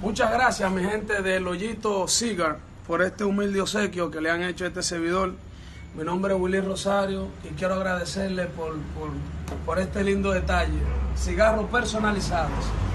Muchas gracias, mi gente del Hoyito Cigar, por este humilde obsequio que le han hecho a este servidor. Mi nombre es Willy Rosario y quiero agradecerle por este lindo detalle. Cigarros personalizados.